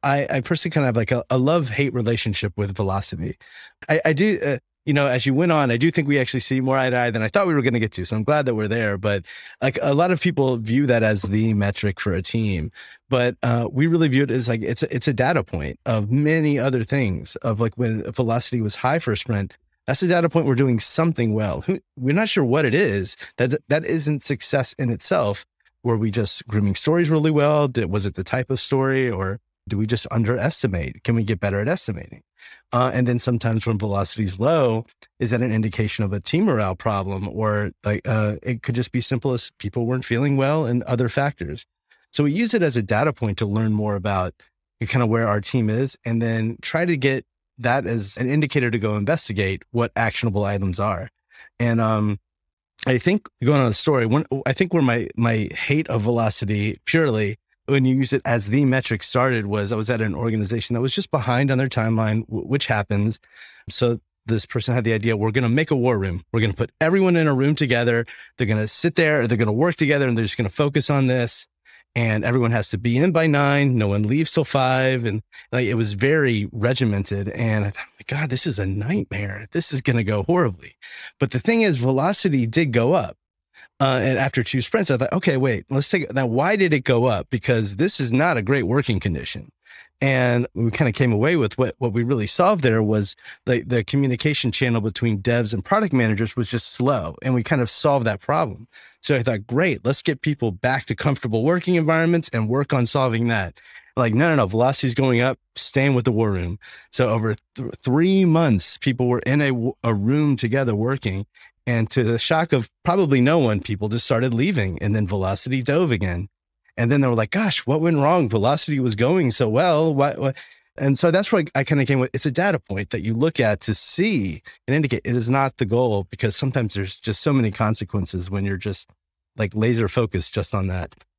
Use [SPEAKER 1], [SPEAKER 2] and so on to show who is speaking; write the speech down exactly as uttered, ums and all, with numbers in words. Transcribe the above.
[SPEAKER 1] I, I personally kind of have like a, a love-hate relationship with velocity. I, I do, uh, you know, as you went on, I do think we actually see more eye to eye than I thought we were going to get to. So I'm glad that we're there. But like a lot of people view that as the metric for a team. But uh, we really view it as like, it's a, it's a data point of many other things of like when velocity was high for a sprint. That's a data point we're doing something well. We're not sure what it is. That that isn't success in itself. Were we just grooming stories really well? Did, was it the type of story, or do we just underestimate? Can we get better at estimating? Uh, and then sometimes when velocity is low, is that an indication of a team morale problem, or like uh, it could just be simple as people weren't feeling well and other factors. So we use it as a data point to learn more about kind of where our team is, and then try to get that as an indicator to go investigate what actionable items are. And um, I think going on the story, one, I think where my, my hate of velocity purely, when you use it as the metric started, was I was at an organization that was just behind on their timeline, which happens. So this person had the idea, we're going to make a war room. We're going to put everyone in a room together. They're going to sit there, they're going to work together, and they're just going to focus on this. And everyone has to be in by nine. No one leaves till five. And like, it was very regimented. And I thought, God, this is a nightmare. This is going to go horribly. But the thing is, velocity did go up. Uh, and after two sprints, I thought, okay, wait, let's take it. Now, why did it go up? Because this is not a great working condition. And we kind of came away with what, what we really solved there was the, the communication channel between devs and product managers was just slow. And we kind of solved that problem. So I thought, great, let's get people back to comfortable working environments and work on solving that. Like, no, no, no, velocity's going up, staying with the war room. So over th- three months, people were in a, a room together working. And to the shock of probably no one, people just started leaving, and then velocity dove again. And then they were like, gosh, what went wrong? Velocity was going so well. What, what? And so that's where I kind of came with, it's a data point that you look at to see and indicate it is not the goal, because sometimes there's just so many consequences when you're just like laser focused just on that.